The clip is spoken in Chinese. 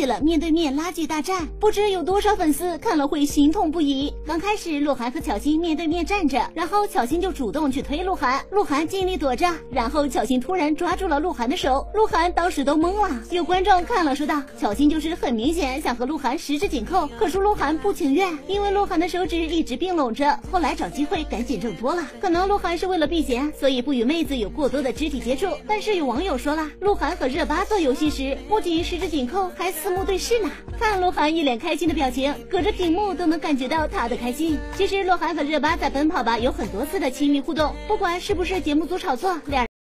起了面对面拉锯大战，不知有多少粉丝看了会心痛不已。刚开始鹿晗和巧心面对面站着，然后巧心就主动去推鹿晗，鹿晗尽力躲着，然后巧心突然抓住了鹿晗的手，鹿晗当时都懵了。有观众看了说道，巧心就是很明显想和鹿晗十指紧扣，可是鹿晗不情愿，因为鹿晗的手指一直并拢着，后来找机会赶紧挣脱了。可能鹿晗是为了避嫌，所以不与妹子有过多的肢体接触。但是有网友说了，鹿晗和热巴做游戏时不仅十指紧扣，还四目对视呢。看鹿晗一脸开心的表情，隔着屏幕都能感觉到他的开心。其实鹿晗和热巴在奔跑吧有很多次的亲密互动，不管是不是节目组炒作，俩人